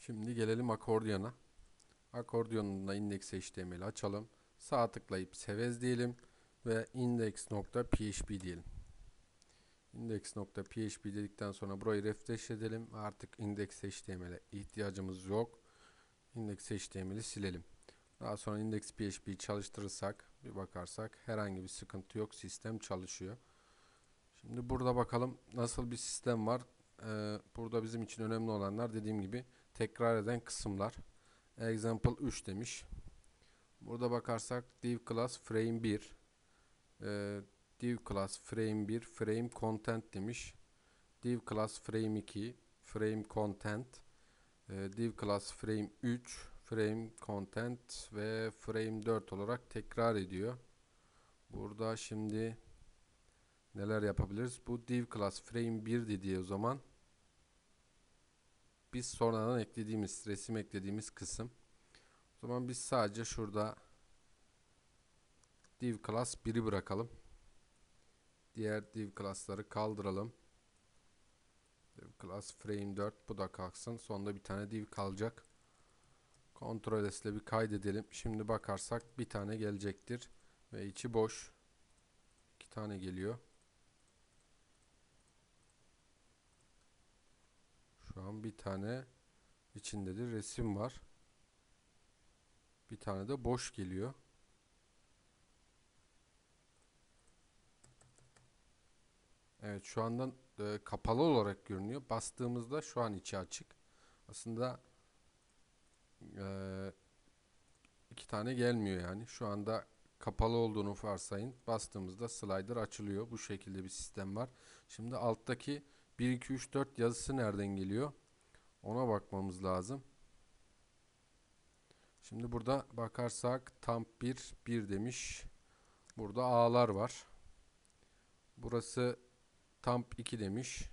Şimdi gelelim akordiyona. Akordiyonunda index.html'i açalım. Sağ tıklayıp sevez diyelim ve index.php diyelim. Index.php dedikten sonra burayı refresh edelim. Artık index.html'e ihtiyacımız yok. Index.html'i silelim. Daha sonra index.php'yi çalıştırırsak, bir bakarsak herhangi bir sıkıntı yok. Sistem çalışıyor. Şimdi burada bakalım nasıl bir sistem var. Burada bizim için önemli olanlar dediğim gibi tekrar eden kısımlar. Example 3 demiş. Burada bakarsak div class frame 1, div class frame 1 frame content demiş. Div class frame 2 frame content, div class frame 3 frame content ve frame 4 olarak tekrar ediyor. Burada şimdi neler yapabiliriz? Bu div class frame 1 dediği o zaman biz sonradan eklediğimiz, resim eklediğimiz kısım. O zaman biz sadece şurada div class 1'i bırakalım. Diğer div class'ları kaldıralım. Div class frame 4 bu da kalksın. Sonunda bir tane div kalacak. Ctrl S ile bir kaydedelim. Şimdi bakarsak bir tane gelecektir. Ve içi boş. 2 tane geliyor. Şu an bir tane içindedir. Resim var. Bir tane de boş geliyor. Evet, şu andan kapalı olarak görünüyor. Bastığımızda şu an içi açık. Aslında e, 2 tane gelmiyor yani. Şu anda kapalı olduğunu varsayın. Bastığımızda slider açılıyor. Bu şekilde bir sistem var. Şimdi alttaki 1, 2, 3, 4 yazısı nereden geliyor? Ona bakmamız lazım. Şimdi burada bakarsak Thumb 1, 1 demiş. Burada A'lar var. Burası Thumb 2 demiş.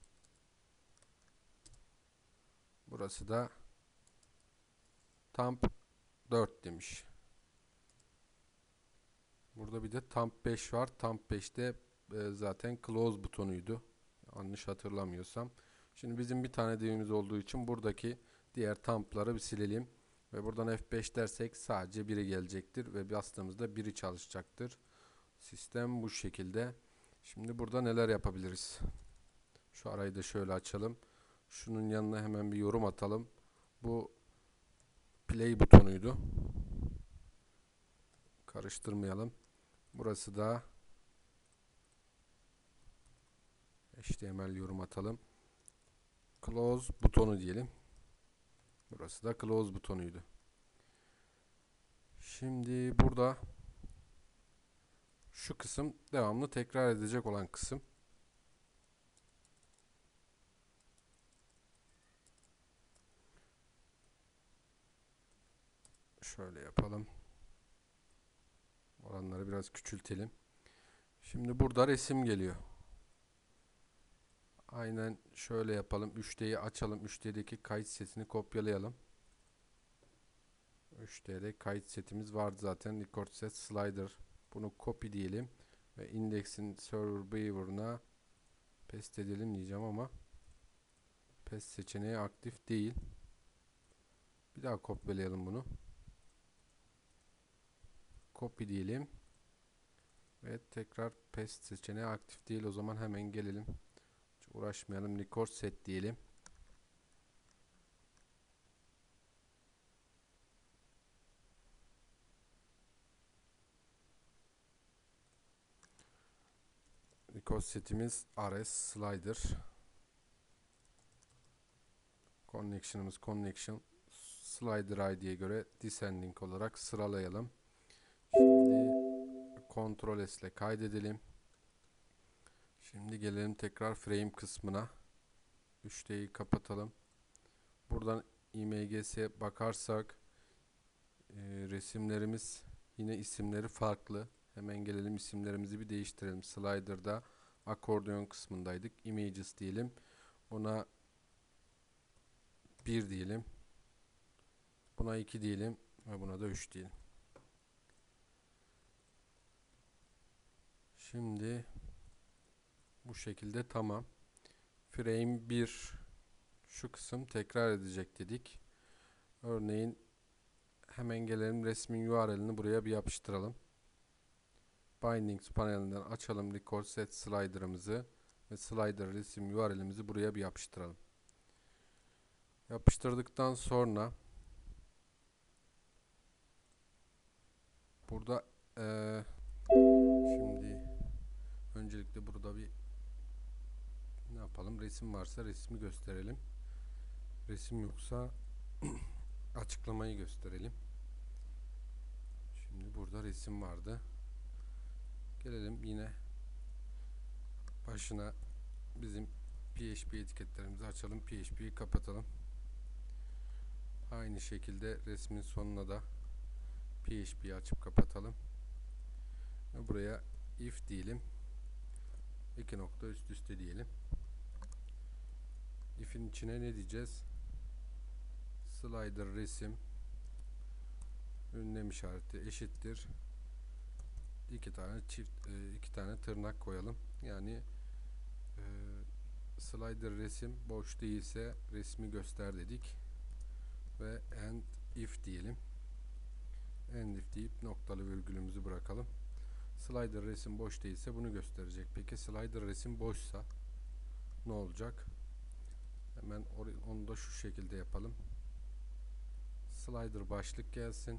Burası da Thumb 4 demiş. Burada bir de Thumb 5 var. Thumb 5'te zaten Close butonuydu. Yanlış hatırlamıyorsam. Şimdi bizim bir tane divimiz olduğu için buradaki diğer thumb'ları bir silelim. Ve buradan F5 dersek sadece biri gelecektir. Ve bastığımızda biri çalışacaktır. Sistem bu şekilde. Şimdi burada neler yapabiliriz? Şu arayı da şöyle açalım. Şunun yanına hemen bir yorum atalım. Bu play butonuydu. Karıştırmayalım. Burası da HTML yorum atalım. Close butonu diyelim. Burası da close butonuydu. Şimdi burada şu kısım devamlı tekrar edecek olan kısım. Şöyle yapalım. Oranları biraz küçültelim. Şimdi burada resim geliyor. Aynen şöyle yapalım. 3D'yi açalım. 3D'deki kayıt setini kopyalayalım. 3D'de kayıt setimiz vardı zaten. Record set slider. Bunu copy diyelim. Ve index'in server beaver'ına paste edelim diyeceğim ama paste seçeneği aktif değil. Bir daha kopyalayalım bunu. Copy diyelim. Ve tekrar paste seçeneği aktif değil. O zaman hemen gelelim. Hiç uğraşmayalım. Record set diyelim. Record setimiz rs slider. Connection'ımız connection. Slider ID'ye göre descending olarak sıralayalım. Şimdi Ctrl S ile kaydedelim. Şimdi gelelim tekrar frame kısmına. 3D'yi kapatalım. Buradan imgs'e bakarsak resimlerimiz yine isimleri farklı. Hemen gelelim isimlerimizi bir değiştirelim. Slider'da akordeon kısmındaydık. Images diyelim. Ona 1 diyelim. Buna 2 diyelim ve buna da 3 diyelim. Şimdi bu şekilde tamam. Frame 1 şu kısım tekrar edecek dedik. Örneğin hemen gelelim, resmin URL'ini buraya bir yapıştıralım. Bindings panelinden açalım record set slider'ımızı ve slider resim URL'imizi buraya bir yapıştıralım. Yapıştırdıktan sonra burada şimdi öncelikle burada bir ne yapalım? Resim varsa resmi gösterelim. Resim yoksa açıklamayı gösterelim. Şimdi burada resim vardı. Gelelim yine başına, bizim PHP etiketlerimizi açalım. PHP'yi kapatalım. Aynı şekilde resmin sonuna da PHP'yi açıp kapatalım. Ve buraya if diyelim. 2 nokta üst üste diyelim. If'in içine ne diyeceğiz? Slider resim ünlem işareti eşittir. İki tane tırnak koyalım. Yani slider resim boş değilse resmi göster dedik. Ve end if diyelim. End if deyip noktalı virgülümüzü bırakalım. Slider resim boş değilse bunu gösterecek. Peki slider resim boşsa ne olacak? Hemen onu da şu şekilde yapalım. Slider başlık gelsin.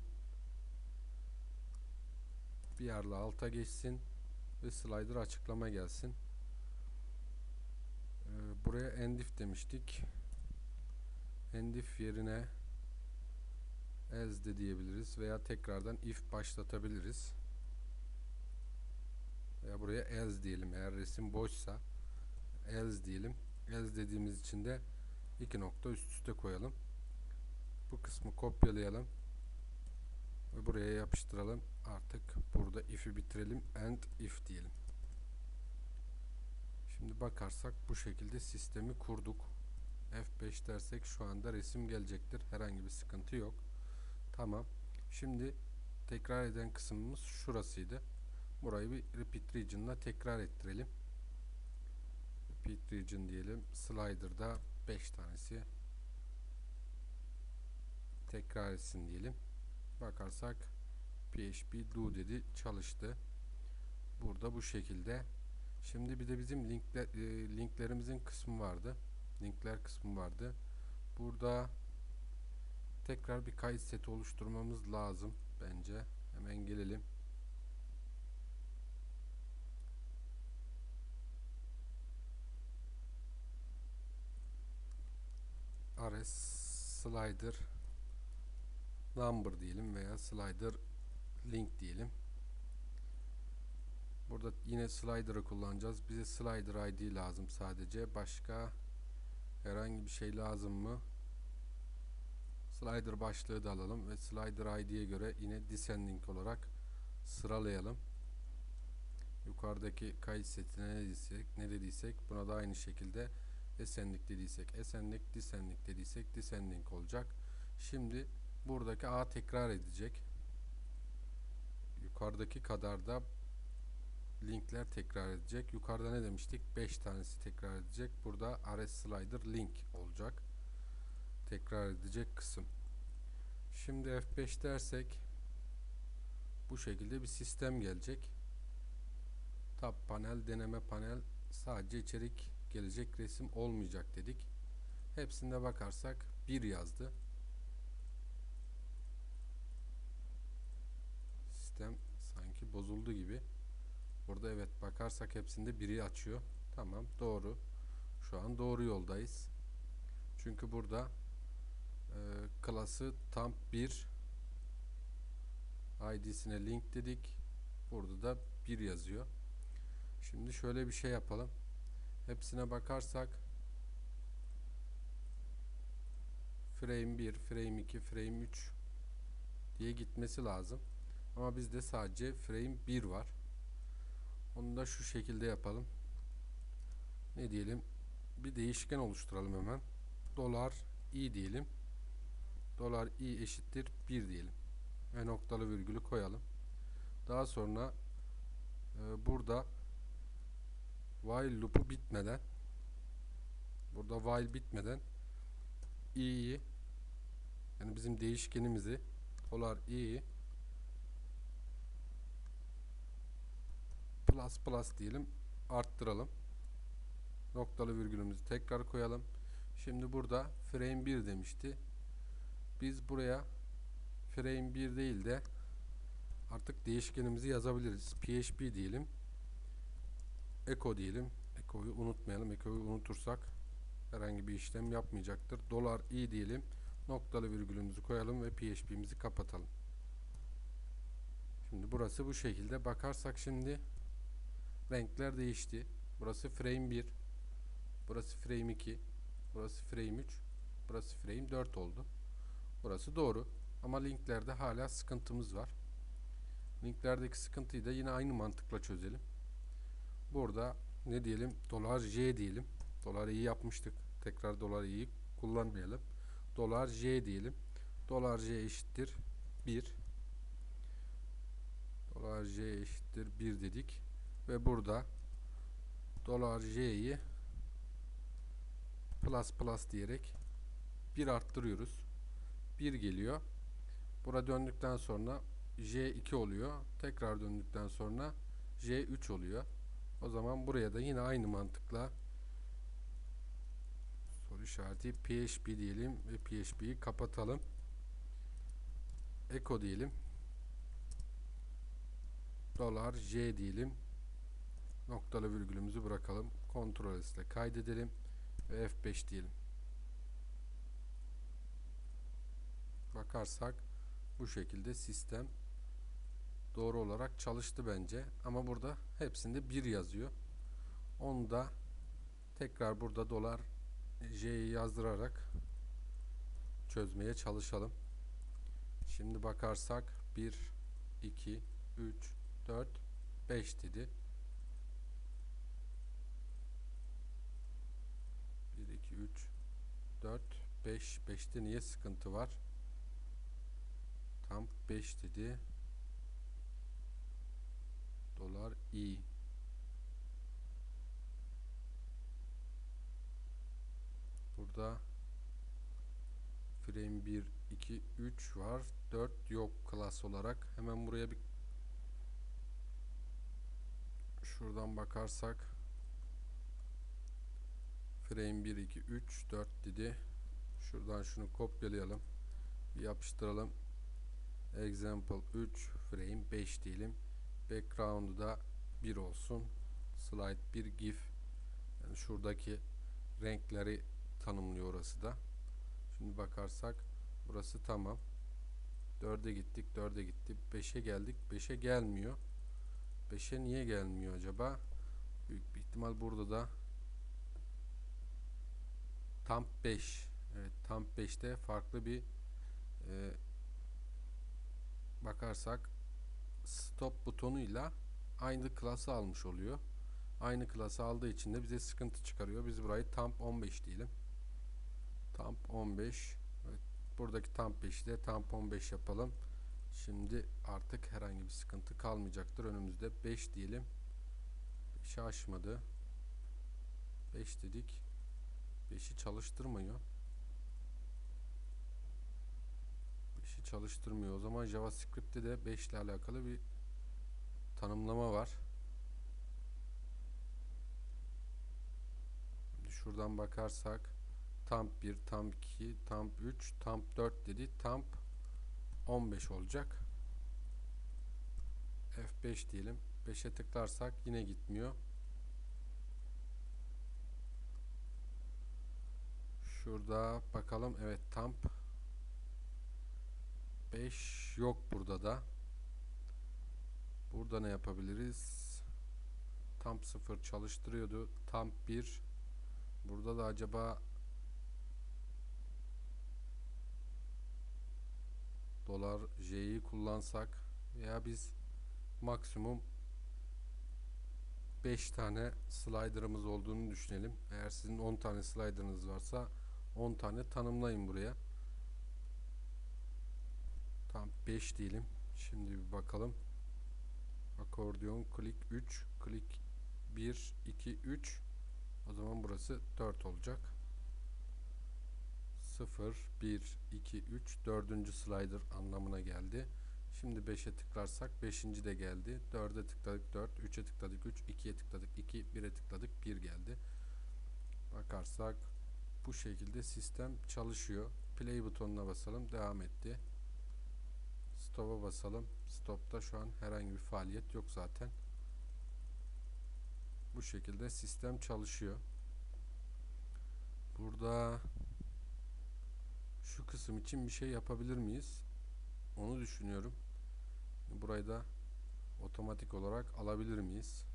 Bir yerle alta geçsin ve slider açıklama gelsin. Buraya end if demiştik. End if yerine as de diyebiliriz veya tekrardan if başlatabiliriz. Veya buraya as diyelim eğer resim boşsa. Else diyelim. Else dediğimiz için de 2 nokta üst üste koyalım. Bu kısmı kopyalayalım ve buraya yapıştıralım. Artık burada if'i bitirelim. End if diyelim. Şimdi bakarsak bu şekilde sistemi kurduk. F5 dersek şu anda resim gelecektir. Herhangi bir sıkıntı yok. Tamam. Şimdi tekrar eden kısmımız şurasıydı. Burayı bir repeat region'la tekrar ettirelim. Repeat region diyelim. Slider'da 5 tanesi tekrar etsin diyelim. Bakarsak PHP do dedi, çalıştı. Burada bu şekilde. Şimdi bir de bizim linklerimizin kısmı vardı. Linkler kısmı vardı. Burada tekrar bir kayıt seti oluşturmamız lazım bence. Hemen gelelim. rs slider number diyelim veya slider link diyelim. Burada yine slider'ı kullanacağız. Bize slider ID lazım sadece. Başka herhangi bir şey lazım mı? Slider başlığı da alalım ve slider ID'ye göre yine descending olarak sıralayalım. Yukarıdaki kayıt setine ne dediysek buna da aynı şekilde ascending dediysek ascending, descending dediysek descending olacak. Şimdi buradaki A tekrar edecek. Yukarıdaki kadar da linkler tekrar edecek. Yukarıda ne demiştik? 5 tanesi tekrar edecek. Burada rs slider link olacak. Tekrar edecek kısım. Şimdi F5 dersek bu şekilde bir sistem gelecek. Tab panel, deneme panel, sadece içerik gelecek, resim olmayacak dedik. Hepsinde bakarsak 1 yazdı. Sistem sanki bozuldu gibi. Burada evet bakarsak hepsinde 1'i açıyor. Tamam, doğru. Şu an doğru yoldayız. Çünkü burada klası tam 1 ID'sine link dedik. Burada da 1 yazıyor. Şimdi şöyle bir şey yapalım. Hepsine bakarsak frame 1, frame 2, frame 3 diye gitmesi lazım. Ama bizde sadece frame 1 var. Onu da şu şekilde yapalım. Ne diyelim? Bir değişken oluşturalım hemen. $i diyelim. $i eşittir 1 diyelim. Ve noktalı virgülü koyalım. Daha sonra burada while loop'u bitmeden, burada while bitmeden i'yi Yani bizim değişkenimizi dolar i plus plus diyelim, arttıralım. Noktalı virgülümüzü tekrar koyalım. Şimdi burada frame 1 demişti. Biz buraya frame 1 değil de artık değişkenimizi yazabiliriz. PHP diyelim. Echo diyelim. Echo'yu unutmayalım. Echo'yu unutursak herhangi bir işlem yapmayacaktır. Dolar i diyelim. Noktalı virgülümüzü koyalım ve PHP'mizi kapatalım. Şimdi burası bu şekilde. Bakarsak şimdi renkler değişti. Burası frame 1. Burası frame 2. Burası frame 3. Burası frame 4 oldu. Burası doğru. Ama linklerde hala sıkıntımız var. Linklerdeki sıkıntıyı da yine aynı mantıkla çözelim. Burada ne diyelim? Dolar J diyelim. Dolar i yapmıştık. Tekrar dolar i'yi kullanmayalım. Dolar J diyelim. Dolar J eşittir 1. Dolar J eşittir 1 dedik. Ve burada dolar J'yi plus plus diyerek 1 arttırıyoruz. 1 geliyor. Bura döndükten sonra J2 oluyor. Tekrar döndükten sonra J3 oluyor. O zaman buraya da yine aynı mantıkla soru işareti PHP diyelim ve PHP'yi kapatalım. Echo diyelim. Dolar J diyelim. Noktalı virgülümüzü bırakalım. Ctrl S ile kaydedelim ve F5 diyelim. Bakarsak bu şekilde sistem doğru olarak çalıştı bence. Ama burada hepsinde 1 yazıyor. Onu da tekrar burada dolar J'yi yazdırarak çözmeye çalışalım. Şimdi bakarsak 1, 2, 3, 4, 5 dedi. 1, 2, 3, 4, 5. 5'te niye sıkıntı var? Tam 5 dedi. Dolar i. Burada frame 1, 2, 3 var. 4 yok klas olarak. Hemen buraya bir şuradan bakarsak frame 1, 2, 3, 4 dedi. Şuradan şunu kopyalayalım. Bir yapıştıralım. Example 3 frame 5 diyelim. Background'u da 1 olsun. Slide 1 GIF. Yani şuradaki renkleri tanımlıyor orası da. Şimdi bakarsak burası tamam. 4'e gittik, 4'e gitti. 5'e geldik. 5'e gelmiyor. 5'e niye gelmiyor acaba? Büyük bir ihtimal burada da tam 5. Evet, tam 5'te farklı bir bakarsak stop butonuyla aynı klası almış oluyor. Aynı klası aldığı için de bize sıkıntı çıkarıyor. Biz burayı temp 15 diyelim. Temp 15. Evet, buradaki temp 5'i de temp 15 yapalım. Şimdi artık herhangi bir sıkıntı kalmayacaktır. Önümüzde 5 diyelim. 5'i aşmadı. 5 dedik. 5'i çalıştırmıyor. 5'i çalıştırmıyor. O zaman JavaScript'te de 5 ile alakalı bir tanımlama var. Şimdi şuradan bakarsak temp 1, temp 2, temp 3, temp 4 dedi. Temp 15 olacak. F5 diyelim. 5'e tıklarsak yine gitmiyor. Şurada bakalım. Evet, temp 5 yok burada da. Burada ne yapabiliriz? Temp 0 çalıştırıyordu. Temp 1. Burada da acaba dolar J'yi kullansak veya biz maksimum 5 tane slider'ımız olduğunu düşünelim. Eğer sizin 10 tane slider'ınız varsa 10 tane tanımlayın buraya. Tam 5 diyelim. Şimdi bir bakalım. Akordeon click 3, click 1, 2, 3. O zaman burası 4 olacak. 0, 1, 2, 3, 4. slider anlamına geldi. Şimdi 5'e tıklarsak 5. de geldi. 4'e tıkladık 4, 3'e tıkladık 3, 2'ye tıkladık 2, 1'e tıkladık 1 geldi. Bakarsak bu şekilde sistem çalışıyor. Play butonuna basalım, devam etti. Stop'a basalım. Stop'ta şu an herhangi bir faaliyet yok zaten. Bu şekilde sistem çalışıyor. Burada şu kısım için bir şey yapabilir miyiz? Onu düşünüyorum. Burayı da otomatik olarak alabilir miyiz?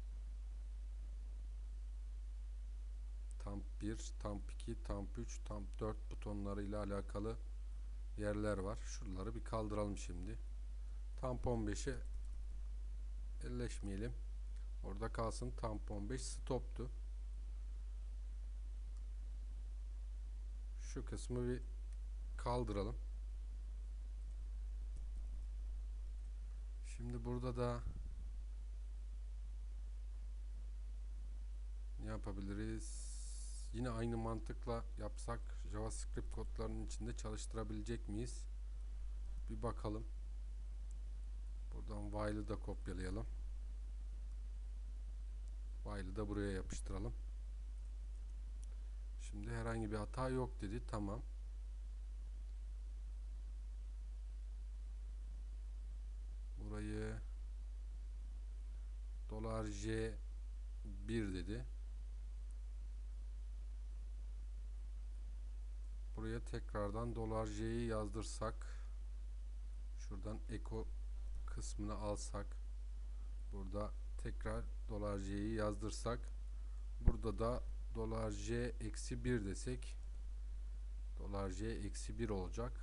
Thumb 1, Thumb 2, Thumb 3, Thumb 4 butonlarıyla alakalı yerler var. Şuraları bir kaldıralım şimdi. Thumb 15'e elleşmeyelim. Orada kalsın. Thumb 15 stop'tu. Şu kısmı bir kaldıralım. Şimdi burada da ne yapabiliriz? Yine aynı mantıkla yapsak JavaScript kodlarının içinde çalıştırabilecek miyiz? Bir bakalım. Buradan while'ı da kopyalayalım. While'ı da buraya yapıştıralım. Şimdi herhangi bir hata yok dedi. Tamam. Burayı $J1 dedi. Buraya tekrardan $J'yi yazdırsak, şuradan echo kısmını alsak, burada tekrar $J'yi yazdırsak, burada da $J-1 desek $J-1 olacak.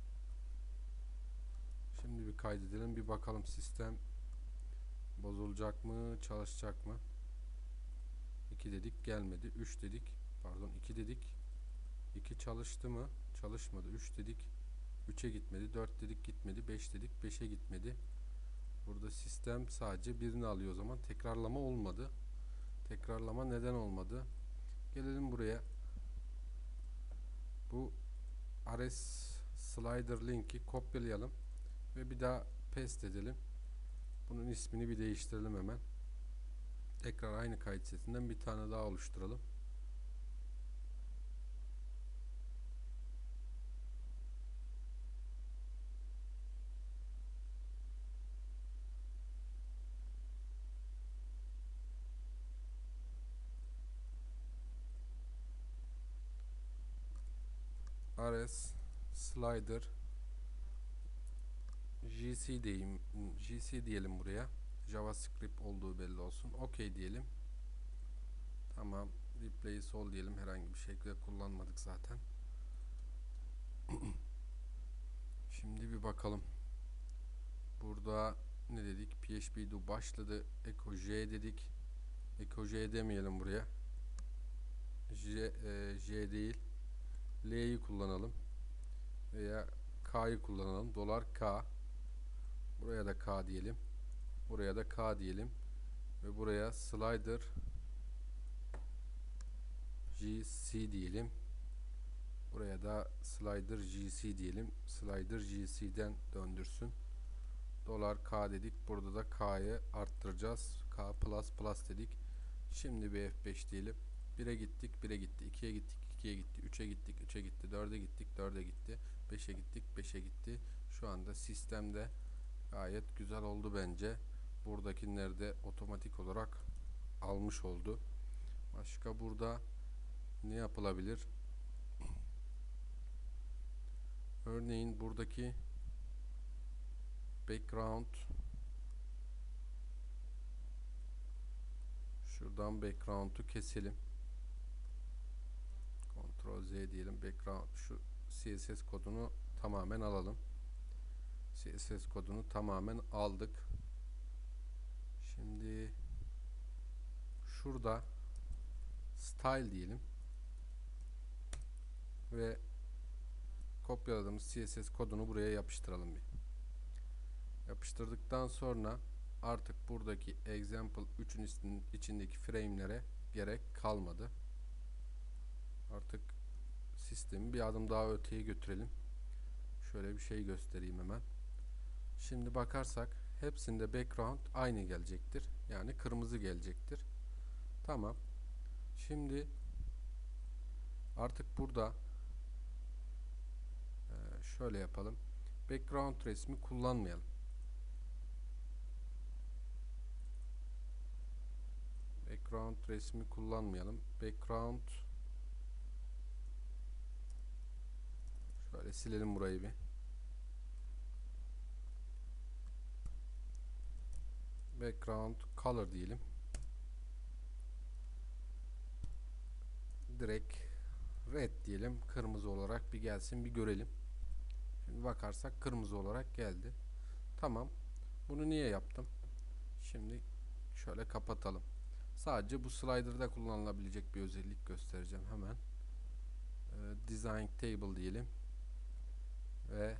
Şimdi bir kaydedelim, bir bakalım sistem bozulacak mı, çalışacak mı? 2 dedik, gelmedi. 3 dedik, pardon 2 dedik, 2 çalıştı mı? Çalışmadı. 3 dedik, 3'e gitmedi. 4 dedik, gitmedi. 5 dedik, 5'e gitmedi. Burada sistem sadece birini alıyor o zaman. Tekrarlama olmadı. Tekrarlama neden olmadı? Gelelim buraya. Bu RS slider linki kopyalayalım ve bir daha paste edelim. Bunun ismini bir değiştirelim hemen. Tekrar aynı kayıt setinden bir tane daha oluşturalım. RS slider GC diyelim buraya. JavaScript olduğu belli olsun. OK diyelim. Tamam. Replace all diyelim. Herhangi bir şekilde kullanmadık zaten. Şimdi bir bakalım. Burada ne dedik? PHP do başladı. Echo J dedik. Echo J demeyelim buraya. J değil. L'yi kullanalım. Veya K'yı kullanalım. $K. Buraya da K diyelim. Buraya da K diyelim. Ve buraya slider GC diyelim. Buraya da slider GC diyelim. Slider GC'den döndürsün. $K dedik. Burada da K'yı arttıracağız. K plus dedik. Şimdi bir F5 diyelim. 1'e gittik, 1'e gitti. 2'ye gittik, 2'ye gitti. 3'e gittik, 3'e gitti. 4'e gittik, 4'e gitti. 5'e gittik, 5'e gitti. Şu anda sistemde gayet güzel oldu bence. Buradakileri de otomatik olarak almış oldu. Başka burada ne yapılabilir? Örneğin buradaki background, şuradan background'u keselim. Ctrl Z diyelim. Background, şu CSS kodunu tamamen alalım. CSS kodunu tamamen aldık. Şimdi şurada style diyelim ve kopyaladığımız CSS kodunu buraya yapıştıralım bir. Yapıştırdıktan sonra artık buradaki example 3'ün içindeki frame'lere gerek kalmadı. Artık sistemi bir adım daha öteye götürelim. Şöyle bir şey göstereyim hemen. Şimdi bakarsak hepsinde background aynı gelecektir. Yani kırmızı gelecektir. Tamam. Şimdi artık burada şöyle yapalım. Background resmi kullanmayalım. Background resmi kullanmayalım. Background şöyle silelim burayı bir. Background color diyelim. Direkt red diyelim. Kırmızı olarak bir gelsin, bir görelim. Şimdi bakarsak kırmızı olarak geldi. Tamam. Bunu niye yaptım? Şimdi şöyle kapatalım. Sadece bu slider'da kullanılabilecek bir özellik göstereceğim hemen. Design table diyelim. Ve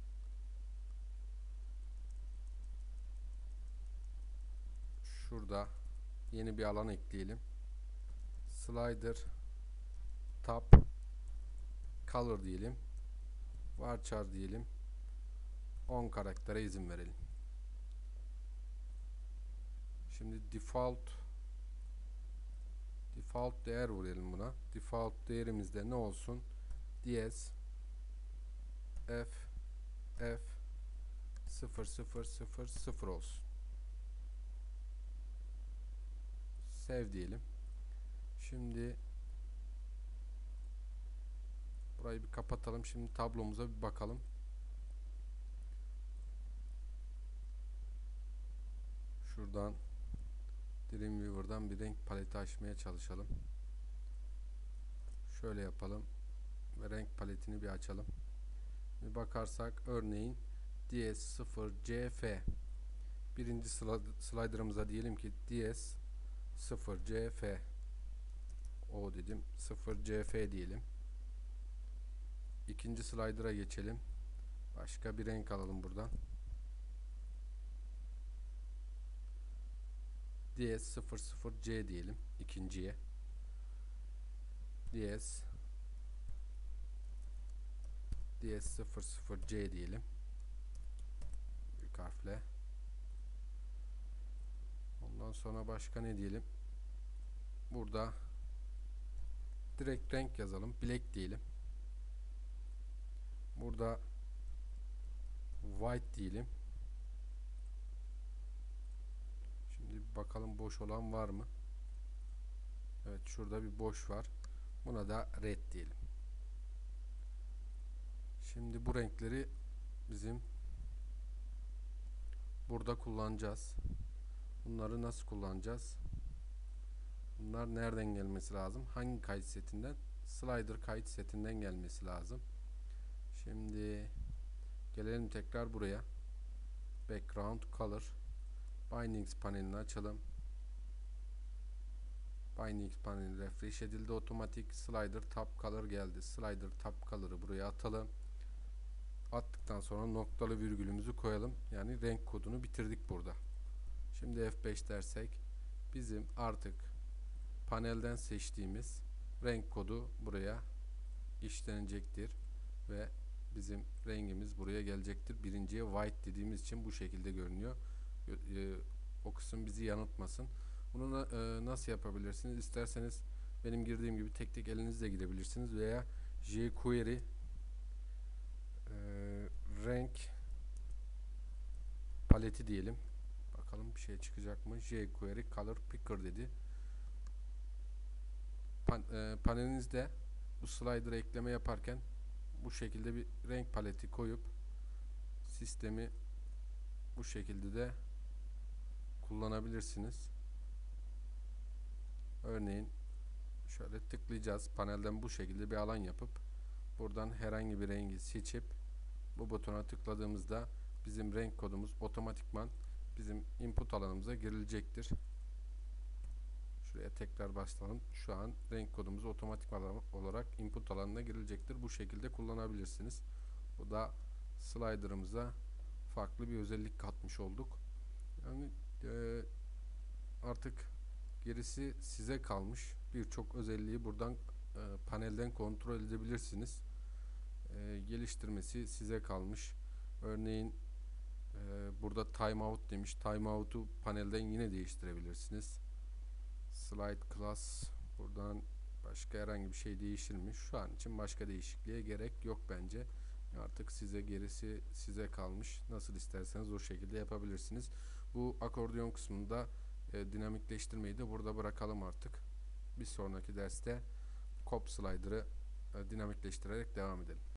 şurada yeni bir alan ekleyelim. Slider tab color diyelim. Varchar diyelim. 10 karaktere izin verelim. Şimdi default değer verelim buna. Default değerimizde ne olsun? DS F 0000 olsun. Save diyelim. Şimdi burayı bir kapatalım. Şimdi tablomuza bir bakalım. Şuradan Dreamweaver'dan bir renk paleti açmaya çalışalım. Şöyle yapalım ve renk paletini bir açalım. Bir bakarsak örneğin DS0CF birinci slider'ımıza diyelim ki DS0CF o dedim 0CF diyelim. İkinci slider'a geçelim. Başka bir renk alalım buradan. DS00C diyelim ikinciye. DS00C diyelim. Büyük harfle. Ondan sonra başka ne diyelim? Burada direkt renk yazalım. Black diyelim. Burada white diyelim. Şimdi bir bakalım boş olan var mı? Evet, şurada bir boş var. Buna da red diyelim. Şimdi bu renkleri bizim burada kullanacağız. Bunları nasıl kullanacağız? Bunlar nereden gelmesi lazım? Hangi kayıt setinden? Slider kayıt setinden gelmesi lazım. Şimdi gelelim tekrar buraya. Background color. Bindings panelini açalım. Bindings paneli refresh edildi. Otomatik slider tab color geldi. Slider tab color'ı buraya atalım. Attıktan sonra noktalı virgülümüzü koyalım. Yani renk kodunu bitirdik burada. Şimdi F5 dersek bizim artık panelden seçtiğimiz renk kodu buraya işlenecektir ve bizim rengimiz buraya gelecektir. Birinciye white dediğimiz için bu şekilde görünüyor. O kısım bizi yanıltmasın. Bunu nasıl yapabilirsiniz? İsterseniz benim girdiğim gibi tek tek elinizle girebilirsiniz veya jQuery renk paleti diyelim. Bakalım bir şey çıkacak mı? jQuery color picker dedi. Panelinizde bu slider'a ekleme yaparken bu şekilde bir renk paleti koyup sistemi bu şekilde de kullanabilirsiniz. Örneğin şöyle tıklayacağız. Panelden bu şekilde bir alan yapıp buradan herhangi bir rengi seçip bu butona tıkladığımızda bizim renk kodumuz otomatikman bizim input alanımıza girilecektir. Şuraya tekrar başlayalım. Şu an renk kodumuz otomatik olarak input alanına girilecektir. Bu şekilde kullanabilirsiniz. Bu da slider'ımıza farklı bir özellik katmış olduk. Yani artık gerisi size kalmış. Birçok özelliği buradan panelden kontrol edebilirsiniz. Geliştirmesi size kalmış. Örneğin burada timeout demiş. Timeout'u panelden yine değiştirebilirsiniz. Slide class, buradan başka herhangi bir şey değişir mi? Şu an için başka değişikliğe gerek yok bence. Artık gerisi size kalmış. Nasıl isterseniz o şekilde yapabilirsiniz. Bu akordeon kısmında dinamikleştirmeyi de burada bırakalım artık. Bir sonraki derste Cop Slider'ı dinamikleştirerek devam edelim.